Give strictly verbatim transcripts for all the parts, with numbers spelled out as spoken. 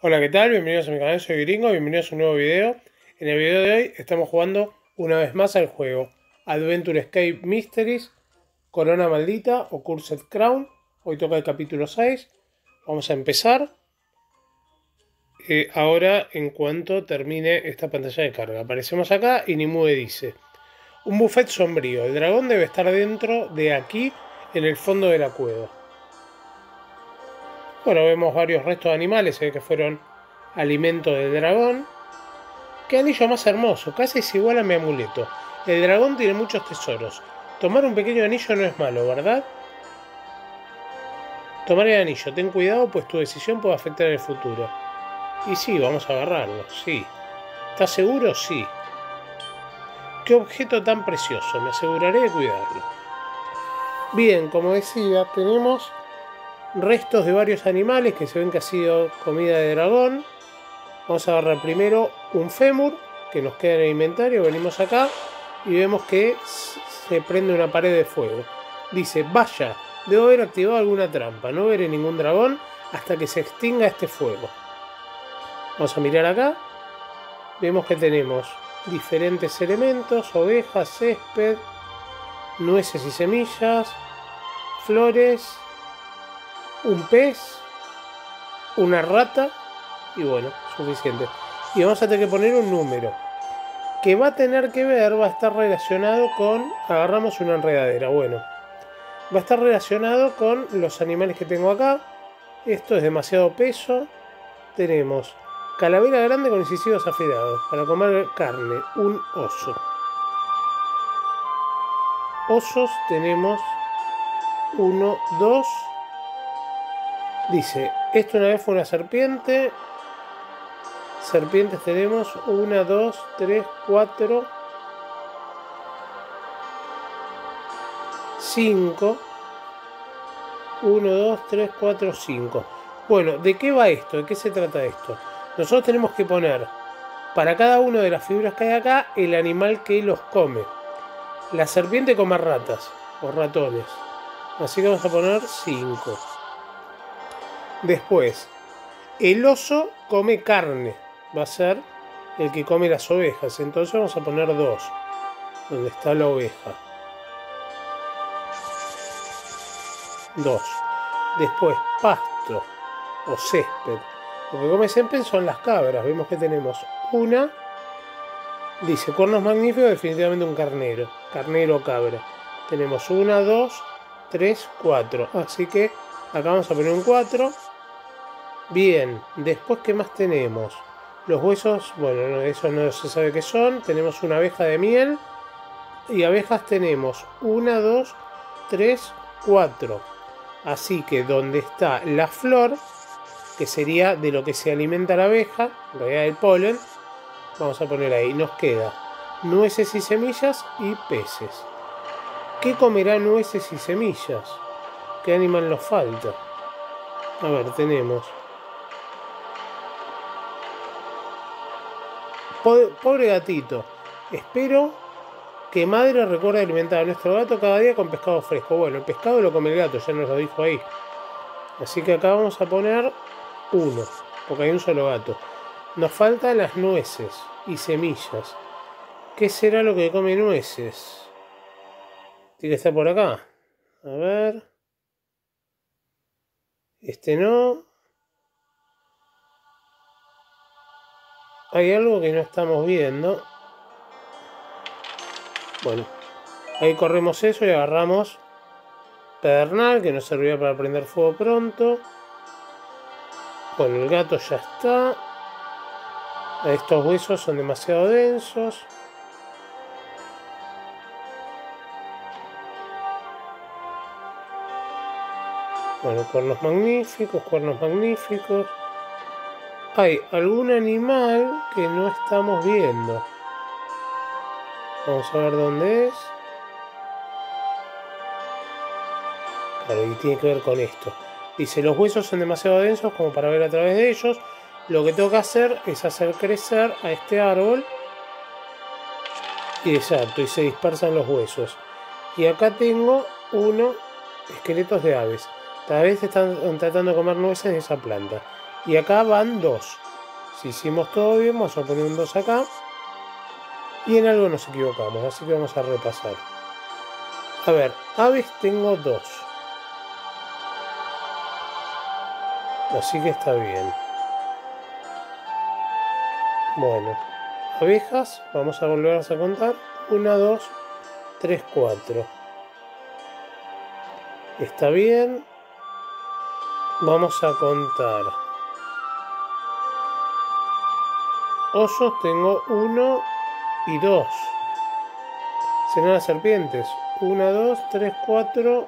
Hola, ¿qué tal? Bienvenidos a mi canal, soy Gringo, bienvenidos a un nuevo video. En el video de hoy estamos jugando una vez más al juego Adventure Escape Mysteries, Corona Maldita o Cursed Crown. Hoy toca el capítulo seis. Vamos a empezar. Eh, ahora, en cuanto termine esta pantalla de carga. Aparecemos acá y Nimue dice: un buffet sombrío, el dragón debe estar dentro de aquí, en el fondo de la cueva. Bueno, vemos varios restos de animales eh, que fueron alimento del dragón. Qué anillo más hermoso, casi es igual a mi amuleto. El dragón tiene muchos tesoros. Tomar un pequeño anillo no es malo, ¿verdad? Tomar el anillo, ten cuidado, pues tu decisión puede afectar el futuro. Y sí, vamos a agarrarlo, sí. ¿Estás seguro? Sí. Qué objeto tan precioso, me aseguraré de cuidarlo. Bien, como decía, tenemos restos de varios animales que se ven que ha sido comida de dragón. Vamos a agarrar primero un fémur que nos queda en el inventario. Venimos acá y vemos que se prende una pared de fuego. Dice: vaya, debo haber activado alguna trampa. No veré ningún dragón hasta que se extinga este fuego. Vamos a mirar acá. Vemos que tenemos diferentes elementos: ovejas, césped, nueces y semillas, flores, un pez, una rata y bueno, suficiente. Y vamos a tener que poner un número que va a tener que ver, va a estar relacionado con, agarramos una enredadera, bueno, va a estar relacionado con los animales que tengo acá. Esto es demasiado peso. Tenemos calavera grande con incisivos afilados para comer carne, un oso. Osos tenemos uno, dos. Dice: esto una vez fue una serpiente. Serpientes tenemos una, dos, tres, cuatro, cinco. uno, dos, tres, cuatro, cinco. Bueno, ¿de qué va esto? ¿De qué se trata esto? Nosotros tenemos que poner para cada una de las figuras que hay acá el animal que los come. La serpiente come ratas o ratones, así que vamos a poner cinco. Después, el oso come carne, va a ser el que come las ovejas, entonces vamos a poner dos, donde está la oveja. dos. Después, pasto o césped. Lo que come césped son las cabras. Vemos que tenemos una. Dice: cuernos magníficos, definitivamente un carnero. Carnero o cabra. Tenemos una, dos, tres, cuatro. Así que acá vamos a poner un cuatro. Bien, después, ¿qué más tenemos? Los huesos, bueno, no, eso no se sabe qué son. Tenemos una abeja de miel. Y abejas tenemos una, dos, tres, cuatro. Así que donde está la flor, que sería de lo que se alimenta la abeja, en realidad el polen, vamos a poner ahí. Nos queda nueces y semillas y peces. ¿Qué comerá nueces y semillas? ¿Qué animal nos falta? A ver, tenemos... Pobre gatito. Espero que madre recuerde alimentar a nuestro gato cada día con pescado fresco. Bueno, el pescado lo come el gato, ya nos lo dijo ahí. Así que acá vamos a poner uno, porque hay un solo gato. Nos faltan las nueces y semillas. ¿Qué será lo que come nueces? Tiene que estar por acá. A ver. Este no. Hay algo que no estamos viendo. Bueno, ahí corremos eso y agarramos pedernal, que nos servirá para prender fuego pronto. Bueno, el gato ya está. Estos huesos son demasiado densos. Bueno, cuernos magníficos, cuernos magníficos. Hay algún animal que no estamos viendo. Vamos a ver dónde es. Claro, y tiene que ver con esto. Dice: los huesos son demasiado densos como para ver a través de ellos. Lo que tengo que hacer es hacer crecer a este árbol. Y exacto, y se dispersan los huesos. Y acá tengo uno, esqueletos de aves. Tal vez están tratando de comer nueces de esa planta. Y acá van dos. Si hicimos todo bien, vamos a poner un dos acá. Y en algo nos equivocamos, así que vamos a repasar. A ver, aves tengo dos. Así que está bien. Bueno, abejas, vamos a volver a contar. Una, dos, tres, cuatro. Está bien. Vamos a contar. Osos tengo uno y dos. Serán las serpientes. Una, dos, tres, cuatro,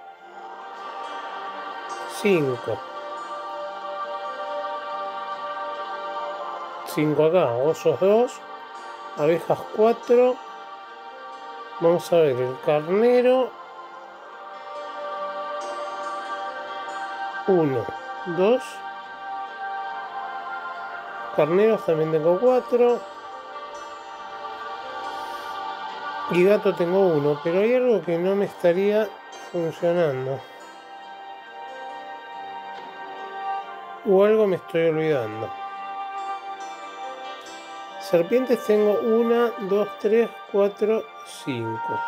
cinco. cinco acá. Osos dos. Abejas cuatro. Vamos a ver el carnero. uno, dos. Carneros también tengo cuatro. Y gato tengo uno, pero hay algo que no me estaría funcionando. O algo me estoy olvidando. Serpientes tengo una, dos, tres, cuatro, cinco.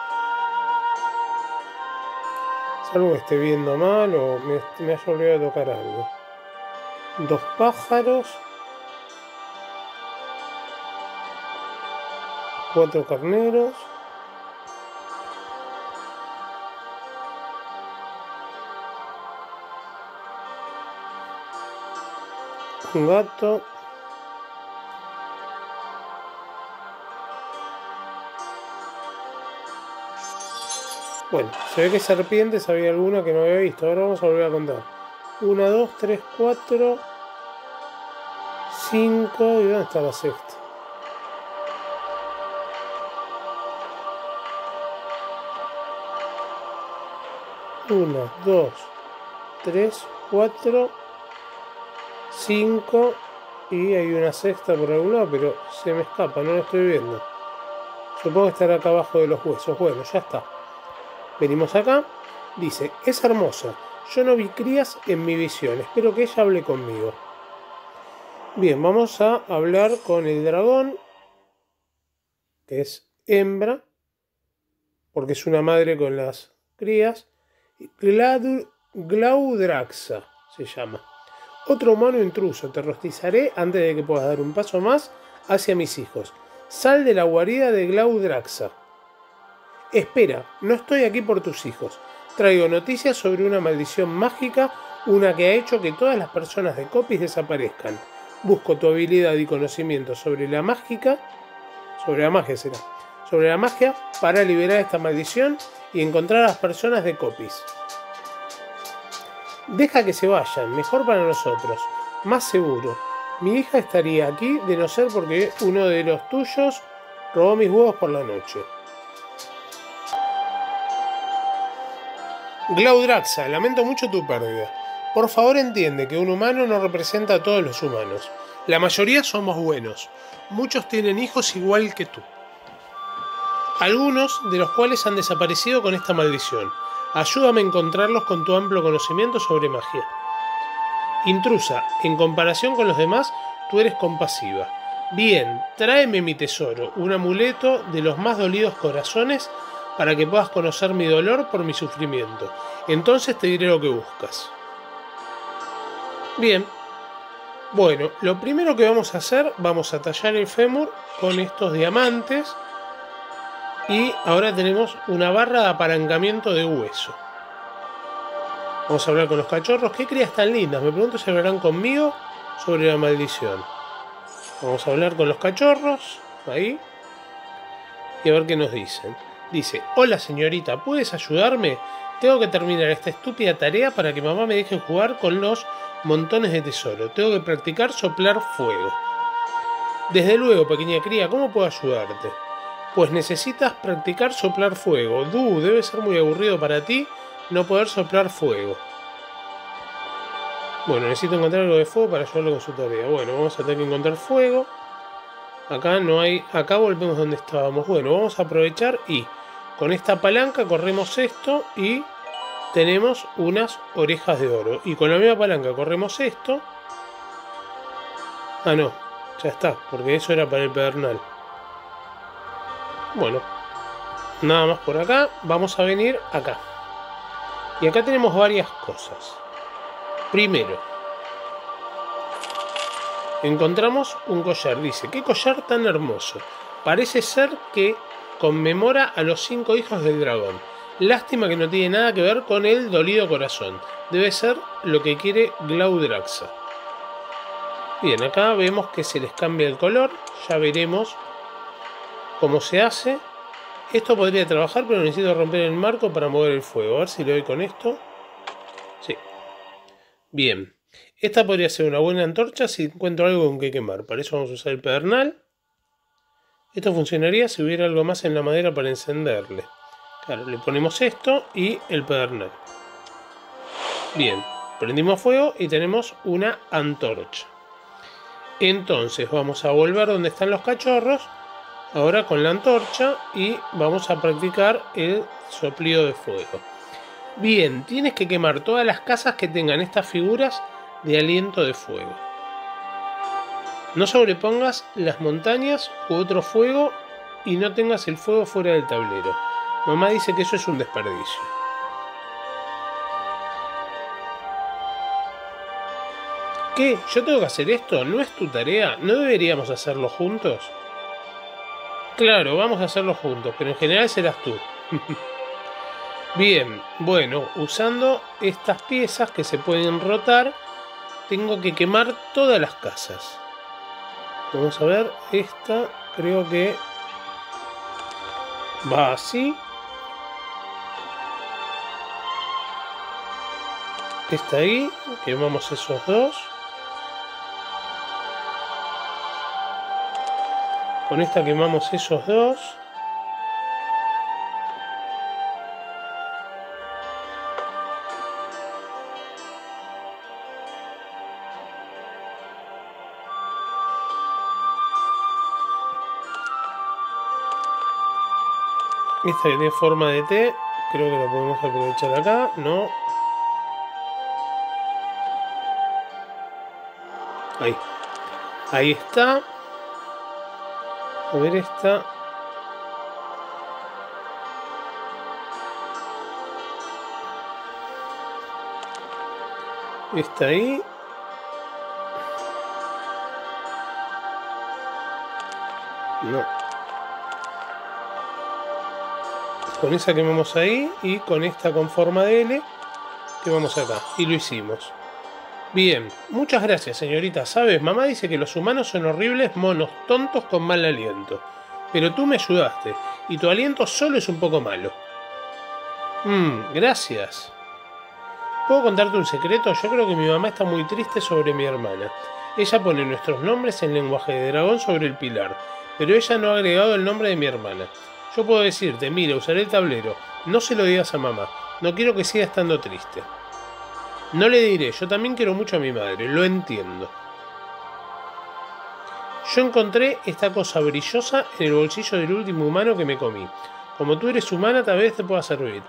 Salvo que esté viendo mal o me, me haya olvidado de tocar algo. Dos pájaros. Cuatro carneros. Un gato. Bueno, se ve que serpientes había alguna que no había visto. Ahora vamos a volver a contar. Una, dos, tres, cuatro, cinco. ¿Y dónde está la sexta? Una, dos, tres, cuatro, cinco. Y hay una sexta por algún lado, pero se me escapa, no lo estoy viendo. Supongo que estará acá abajo de los huesos. Bueno, ya está. Venimos acá. Dice, es hermosa. Yo no vi crías en mi visión. Espero que ella hable conmigo. Bien, vamos a hablar con el dragón. Que es hembra. Porque es una madre con las crías. Gladu, Glaudraxa se llama. Otro humano intruso. Te rostizaré antes de que puedas dar un paso más hacia mis hijos. Sal de la guarida de Glaudraxa. Espera, no estoy aquí por tus hijos. Traigo noticias sobre una maldición mágica, una que ha hecho que todas las personas de Copis desaparezcan. Busco tu habilidad y conocimiento sobre la mágica, sobre la magia será, sobre la magia para liberar esta maldición y encontrar a las personas de Copis. Deja que se vayan, mejor para nosotros, más seguro. Mi hija estaría aquí de no ser porque uno de los tuyos robó mis huevos por la noche. Glaudraxa, lamento mucho tu pérdida. Por favor entiende que un humano no representa a todos los humanos. La mayoría somos buenos. Muchos tienen hijos igual que tú. Algunos de los cuales han desaparecido con esta maldición. Ayúdame a encontrarlos con tu amplio conocimiento sobre magia. Intrusa, en comparación con los demás, tú eres compasiva. Bien, tráeme mi tesoro, un amuleto de los más dolidos corazones para que puedas conocer mi dolor por mi sufrimiento. Entonces te diré lo que buscas. Bien. Bueno, lo primero que vamos a hacer, vamos a tallar el fémur con estos diamantes. Y ahora tenemos una barra de apalancamiento de hueso. Vamos a hablar con los cachorros. ¿Qué crías tan lindas? Me pregunto si hablarán conmigo sobre la maldición. Vamos a hablar con los cachorros. Ahí. Y a ver qué nos dicen. Dice, hola señorita, ¿puedes ayudarme? Tengo que terminar esta estúpida tarea para que mamá me deje jugar con los montones de tesoro. Tengo que practicar soplar fuego. Desde luego, pequeña cría, ¿cómo puedo ayudarte? Pues necesitas practicar soplar fuego. Du, debe ser muy aburrido para ti no poder soplar fuego. Bueno, necesito encontrar algo de fuego para ayudarlo con su tarea. Bueno, vamos a tener que encontrar fuego. Acá no hay... Acá volvemos donde estábamos. Bueno, vamos a aprovechar y con esta palanca corremos esto y tenemos unas orejas de oro. Y con la misma palanca corremos esto Ah, no, ya está, porque eso era para el pedernal. Bueno, nada más por acá. Vamos a venir acá. Y acá tenemos varias cosas. Primero, encontramos un collar. Dice, qué collar tan hermoso. Parece ser que conmemora a los cinco hijos del dragón. Lástima que no tiene nada que ver con el dolido corazón. Debe ser lo que quiere Glaudraxa. Bien, acá vemos que se les cambia el color. Ya veremos cómo se hace. Esto podría trabajar, pero necesito romper el marco para mover el fuego. A ver si lo doy con esto. Sí. Bien. Esta podría ser una buena antorcha si encuentro algo con que quemar. Para eso vamos a usar el pedernal. Esto funcionaría si hubiera algo más en la madera para encenderle. Claro, le ponemos esto y el pedernal. Bien, prendimos fuego y tenemos una antorcha. Entonces vamos a volver donde están los cachorros. Ahora con la antorcha y vamos a practicar el soplido de fuego. Bien, tienes que quemar todas las casas que tengan estas figuras de aliento de fuego. No sobrepongas las montañas u otro fuego y no tengas el fuego fuera del tablero. Mamá dice que eso es un desperdicio. ¿Qué? ¿Yo tengo que hacer esto? ¿No es tu tarea? ¿No deberíamos hacerlo juntos? Claro, vamos a hacerlo juntos, pero en general serás tú. Bien, bueno, usando estas piezas que se pueden rotar, tengo que quemar todas las casas. Vamos a ver, esta creo que va así. Esta ahí, quemamos esos dos. Con esta quemamos esos dos. Esta que tiene forma de T, creo que la podemos aprovechar acá. No. Ahí. Ahí está. A ver esta. Esta ahí. No. Con esa quemamos ahí y con esta con forma de L quemamos acá. Y lo hicimos. Bien, muchas gracias, señorita. Sabes, mamá dice que los humanos son horribles monos tontos con mal aliento. Pero tú me ayudaste, y tu aliento solo es un poco malo. Mmm, gracias. ¿Puedo contarte un secreto? Yo creo que mi mamá está muy triste sobre mi hermana. Ella pone nuestros nombres en lenguaje de dragón sobre el pilar, pero ella no ha agregado el nombre de mi hermana. Yo puedo decirte, mira, usaré el tablero. No se lo digas a mamá. No quiero que siga estando triste. No le diré, yo también quiero mucho a mi madre, lo entiendo. Yo encontré esta cosa brillosa en el bolsillo del último humano que me comí. Como tú eres humana, tal vez te pueda servir.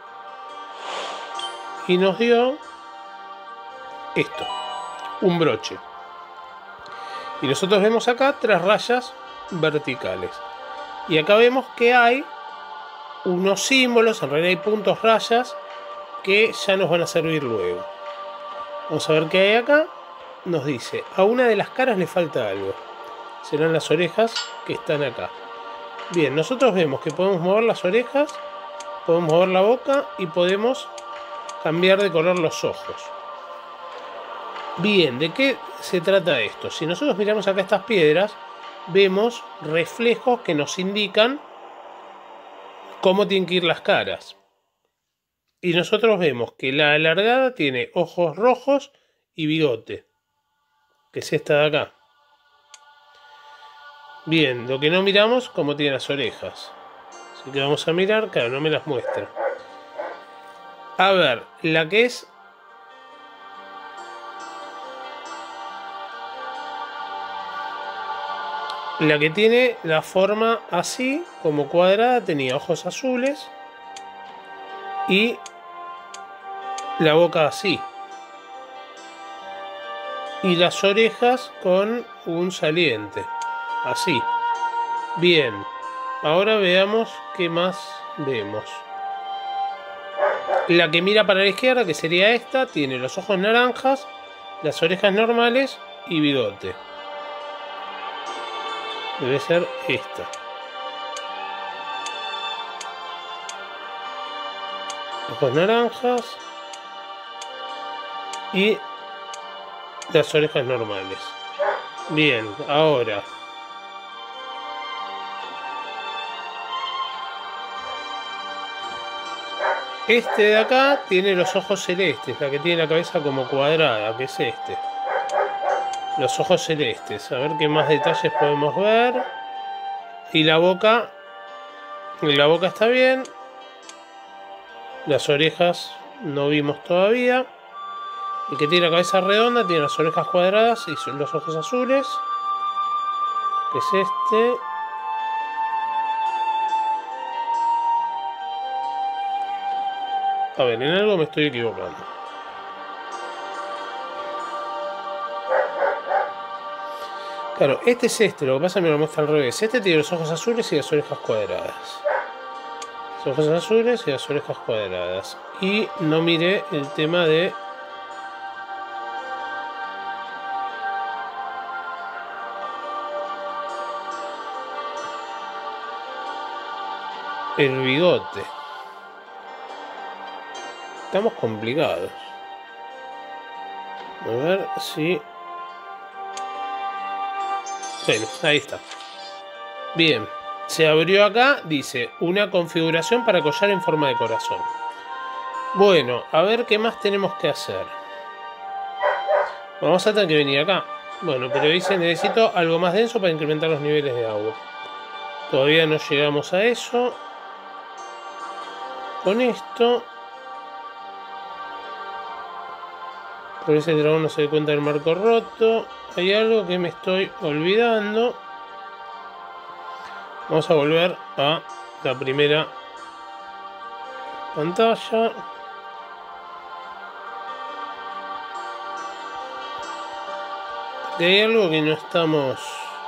Y nos dio esto, un broche. Y nosotros vemos acá tres rayas verticales. Y acá vemos que hay unos símbolos, en realidad hay puntos rayas, que ya nos van a servir luego. Vamos a ver qué hay acá. Nos dice, a una de las caras le falta algo. Serán las orejas que están acá. Bien, nosotros vemos que podemos mover las orejas, podemos mover la boca y podemos cambiar de color los ojos. Bien, ¿de qué se trata esto? Si nosotros miramos acá estas piedras, vemos reflejos que nos indican cómo tienen que ir las caras. Y nosotros vemos que la alargada tiene ojos rojos y bigote, que es esta de acá. Bien, lo que no miramos, cómo tiene las orejas. Así que vamos a mirar, claro, no me las muestra. A ver, la que es... La que tiene la forma así, como cuadrada, tenía ojos azules y la boca así. Y las orejas con un saliente. Así. Bien. Ahora veamos qué más vemos. La que mira para la izquierda, que sería esta, tiene los ojos naranjas, las orejas normales y bigote. Debe ser esta. Ojos naranjas y las orejas normales. Bien, ahora este de acá tiene los ojos celestes, la que tiene la cabeza como cuadrada, que es este. Los ojos celestes, a ver qué más detalles podemos ver. Y la boca, la boca está bien. Las orejas no vimos todavía. El que tiene la cabeza redonda tiene las orejas cuadradas y los ojos azules, que es este. A ver, en algo me estoy equivocando. Claro, este es este, lo que pasa es que me lo muestra al revés. Este tiene los ojos azules y las orejas cuadradas. Los ojos azules y las orejas cuadradas. Y no miré el tema de... el bigote. Estamos complicados. A ver si... Bueno, ahí está. Bien. Se abrió acá, dice, una configuración para collar en forma de corazón. Bueno, a ver qué más tenemos que hacer. Vamos a tener que venir acá. Bueno, pero dice, necesito algo más denso para incrementar los niveles de agua. Todavía no llegamos a eso. Con esto... Por ese dragón no se da cuenta del marco roto. Hay algo que me estoy olvidando. Vamos a volver a la primera pantalla. Y hay algo que no estamos...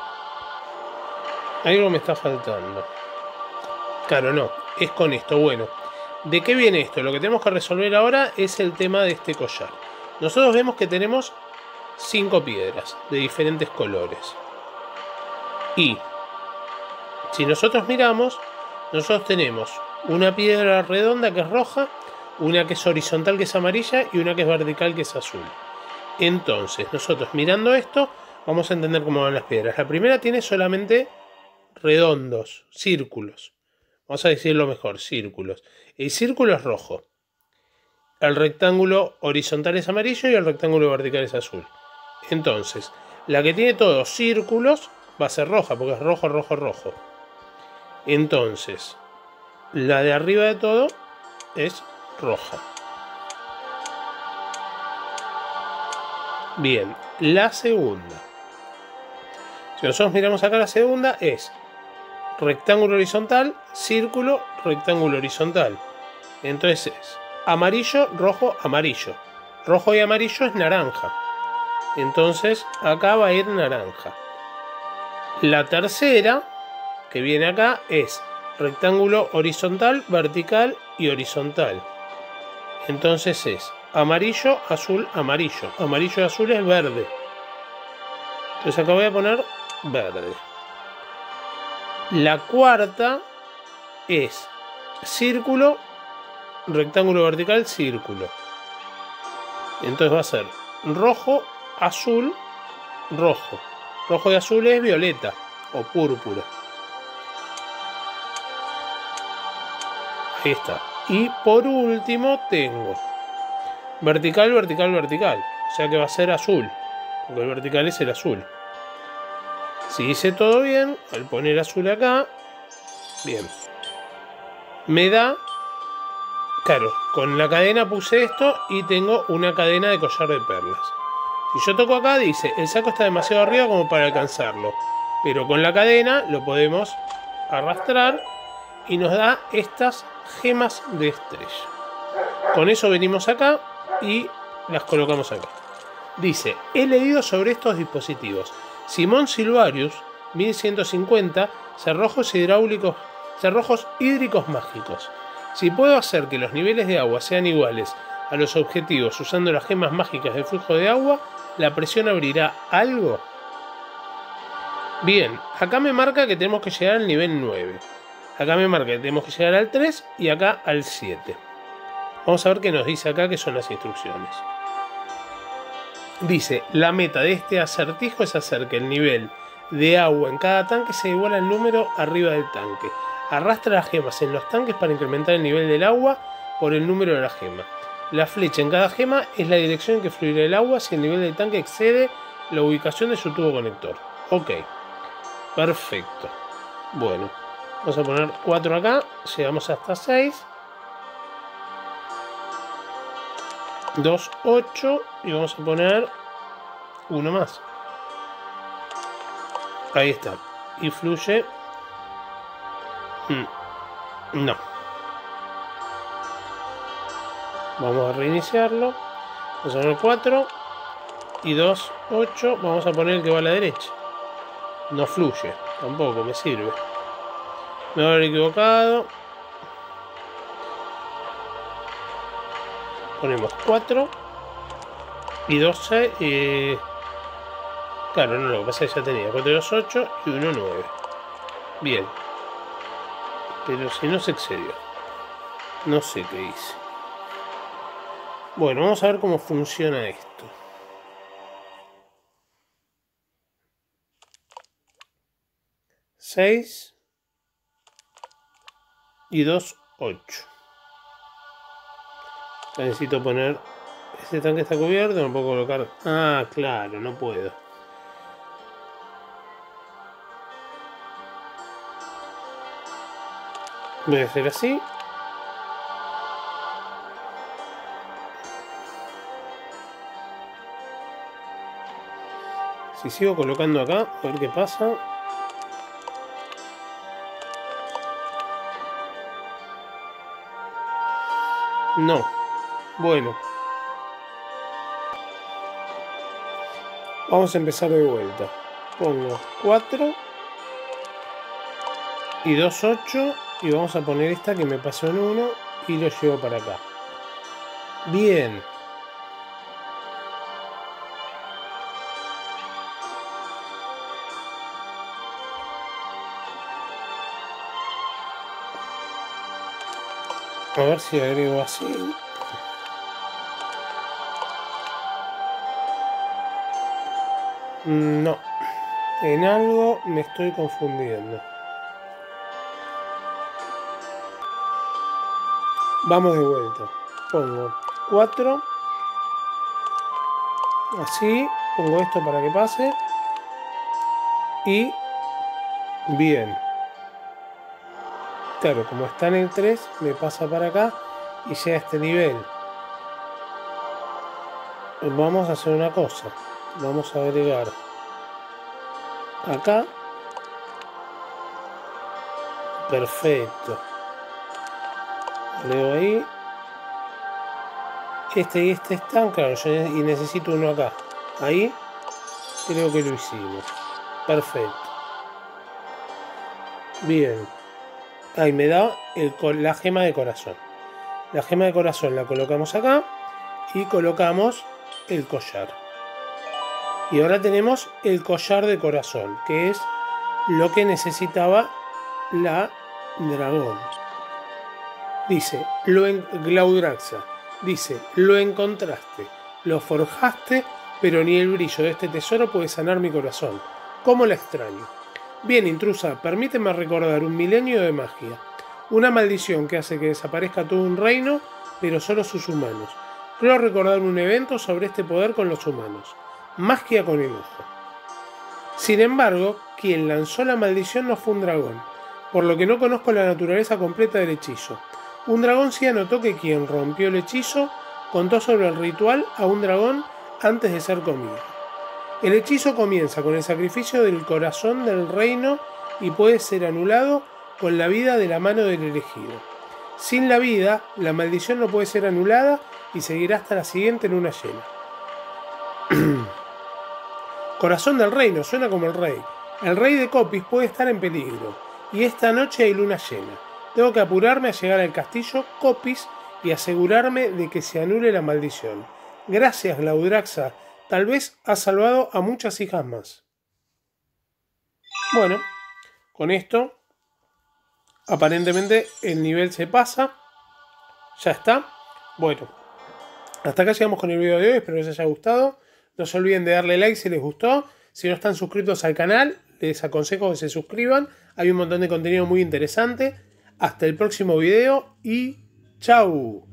Algo me está faltando. Claro, no. Es con esto. Bueno. ¿De qué viene esto? Lo que tenemos que resolver ahora es el tema de este collar. Nosotros vemos que tenemos cinco piedras de diferentes colores. Y si nosotros miramos, nosotros tenemos una piedra redonda que es roja, una que es horizontal que es amarilla y una que es vertical que es azul. Entonces, nosotros mirando esto, vamos a entender cómo van las piedras. La primera tiene solamente redondos, círculos. Vamos a decirlo mejor, círculos. El círculo es rojo. El rectángulo horizontal es amarillo y el rectángulo vertical es azul. Entonces, la que tiene todos círculos va a ser roja, porque es rojo, rojo, rojo. Entonces, la de arriba de todo es roja. Bien, la segunda. Si nosotros miramos acá, la segunda es rectángulo horizontal, círculo, rectángulo horizontal. Entonces es amarillo, rojo, amarillo. Rojo y amarillo es naranja. Entonces acá va a ir naranja. La tercera, que viene acá, es rectángulo horizontal, vertical y horizontal. Entonces es amarillo, azul, amarillo. Amarillo y azul es verde. Entonces acá voy a poner verde. La cuarta es círculo, rectángulo vertical, círculo. Entonces va a ser rojo, azul, rojo. Rojo y azul es violeta o púrpura. Ahí está. Y por último tengo vertical, vertical, vertical. O sea que va a ser azul, porque el vertical es el azul. Si hice todo bien, al poner azul acá, bien, me da, claro, con la cadena puse esto y tengo una cadena de collar de perlas. Si yo toco acá, dice, el saco está demasiado arriba como para alcanzarlo, pero con la cadena lo podemos arrastrar y nos da estas gemas de estrella. Con eso venimos acá y las colocamos acá. Dice, he leído sobre estos dispositivos. Simón Silvarius, mil ciento cincuenta, cerrojos hidráulicos, cerrojos hídricos mágicos. Si puedo hacer que los niveles de agua sean iguales a los objetivos usando las gemas mágicas de flujo de agua, ¿la presión abrirá algo? Bien, acá me marca que tenemos que llegar al nivel nueve. Acá me marca que tenemos que llegar al tres y acá al siete. Vamos a ver qué nos dice acá, que son las instrucciones. Dice, la meta de este acertijo es hacer que el nivel de agua en cada tanque sea igual al número arriba del tanque. Arrastra las gemas en los tanques para incrementar el nivel del agua por el número de la gema. La flecha en cada gema es la dirección en que fluirá el agua si el nivel del tanque excede la ubicación de su tubo conector. Ok, perfecto. Bueno, vamos a poner cuatro acá, llegamos hasta seis. dos, ocho y vamos a poner uno más. Ahí está. Y fluye. No. Vamos a reiniciarlo. Vamos a poner cuatro y dos, ocho. Vamos a poner el que va a la derecha. No fluye. Tampoco me sirve. Me voy a haber equivocado. Ponemos cuatro y doce. Eh, claro, no, lo que pasa es que ya tenía cuatro, dos, ocho y uno, nueve. Bien. Pero si no se excedió. No sé qué hice. Bueno, vamos a ver cómo funciona esto. seis y dos, ocho. Necesito poner... Este tanque está cubierto, no puedo colocar... Ah, claro, no puedo. Voy a hacer así. Si sigo colocando acá, a ver qué pasa. No. Bueno. Vamos a empezar de vuelta. Pongo cuatro y dos, ocho. Y vamos a poner esta que me pasó en uno y lo llevo para acá. Bien. A ver si agrego así. No. En algo me estoy confundiendo. Vamos de vuelta. Pongo cuatro. Así. Pongo esto para que pase. Y... Bien. Claro, como está en el tres, me pasa para acá y llega a este nivel. Vamos a hacer una cosa. Vamos a agregar acá. Perfecto. Leo ahí. Este y este están, claro, yo y necesito uno acá. Ahí. Creo que lo hicimos. Perfecto. Bien. Ahí me da el, la gema de corazón. La gema de corazón la colocamos acá y colocamos el collar. Y ahora tenemos el collar de corazón, que es lo que necesitaba la dragón. Dice, lo en, Glaudraxa, dice, lo encontraste, lo forjaste, pero ni el brillo de este tesoro puede sanar mi corazón. ¿Cómo la extraño? Bien, intrusa, permíteme recordar un milenio de magia. Una maldición que hace que desaparezca todo un reino, pero solo sus humanos. Creo recordar un evento sobre este poder con los humanos. Magia con enojo. Sin embargo, quien lanzó la maldición no fue un dragón, por lo que no conozco la naturaleza completa del hechizo. Un dragón sí anotó que quien rompió el hechizo contó sobre el ritual a un dragón antes de ser comido. El hechizo comienza con el sacrificio del corazón del reino y puede ser anulado con la vida de la mano del elegido. Sin la vida, la maldición no puede ser anulada y seguirá hasta la siguiente luna llena. Corazón del reino, suena como el rey. El rey de Copis puede estar en peligro. Y esta noche hay luna llena. Tengo que apurarme a llegar al castillo Copis y asegurarme de que se anule la maldición. Gracias, Glaudraxa. Tal vez has salvado a muchas hijas más. Bueno, con esto, aparentemente el nivel se pasa. Ya está. Bueno, hasta acá llegamos con el video de hoy. Espero les haya gustado. No se olviden de darle like si les gustó. Si no están suscritos al canal, les aconsejo que se suscriban. Hay un montón de contenido muy interesante. Hasta el próximo video y chau.